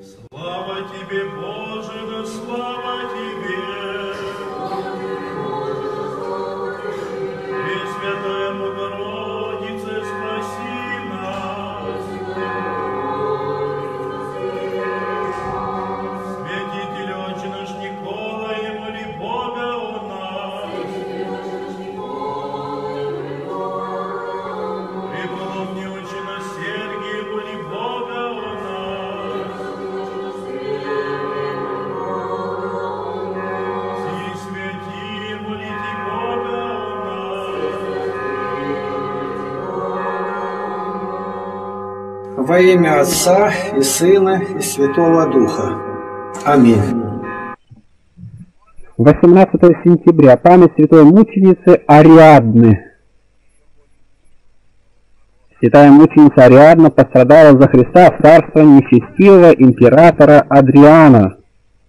Слава тебе, Боже, да слава тебе! Пресвятая Богородице, спаси нас! Святитель Отче наш Николай, моли Бога о нас! Преподобный Отче наш Сергий, моли Бога о нас! Все святые, молите Бога о нас! Во имя Отца и Сына и Святого Духа. Аминь. 18 сентября. Память святой мученицы Ариадны. Святая мученица Ариадна пострадала за Христа в царство нечестивого императора Адриана.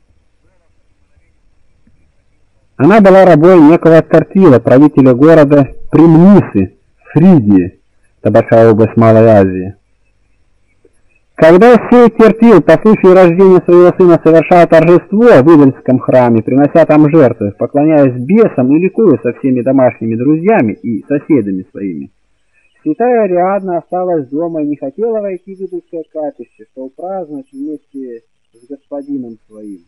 Она была рабой некого Тартила, правителя города Примнисы, Фригии, это большая область Малой Азии. Когда сей Тертил по случаю рождения своего сына совершал торжество в Идольском храме, принося там жертвы, поклоняясь бесам и ликуя со всеми домашними друзьями и соседями своими, святая Ариадна осталась дома и не хотела войти в Идольское капище, чтобы праздновать вместе с господином своим.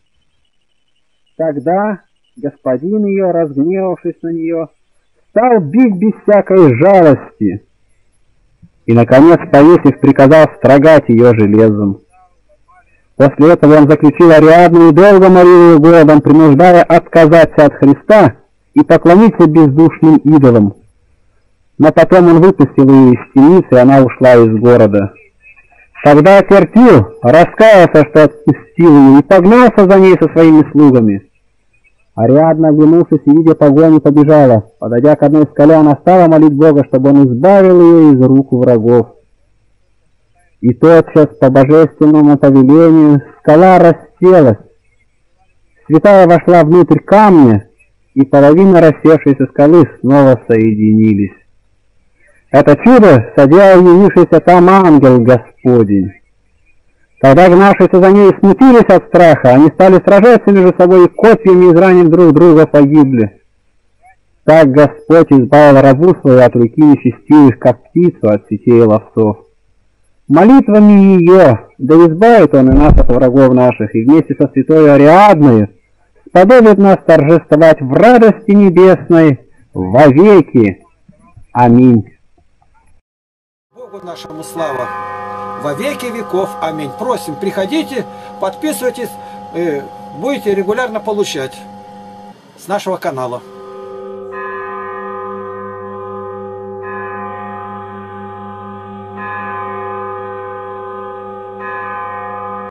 Тогда господин ее, разгневавшись на нее, стал бить без всякой жалости, и, наконец, повесив, приказал строгать ее железом. После этого он заключил Ариадну и долго морил ее голодом, принуждая отказаться от Христа и поклониться бездушным идолам. Но потом он выпустил ее из темницы, и она ушла из города. Тогда Тертил раскаялся, что отпустил ее, и погнался за ней со своими слугами. Ариадна, оглянувшись и видя погоню, побежала. Подойдя к одной скале, она стала молить Бога, чтобы он избавил ее из рук врагов. И тотчас, по божественному повелению, скала расселась. Святая вошла внутрь камня, и половина рассевшейся скалы снова соединились. Это чудо соделал явившийся там ангел Господень. Тогда гнавшиеся за ней смутились от страха, они стали сражаться между собой и копьями, изранив друг друга, погибли. Так Господь избавил рабу свою от руки нечестивых, как птицу от сетей ловцов. Молитвами ее, да избавит он и нас от врагов наших, и вместе со святой Ариадной сподобит нас торжествовать в радости небесной вовеки. Аминь. Богу нашему слава! Во веки веков. Аминь. Просим, приходите, подписывайтесь, будете регулярно получать с нашего канала.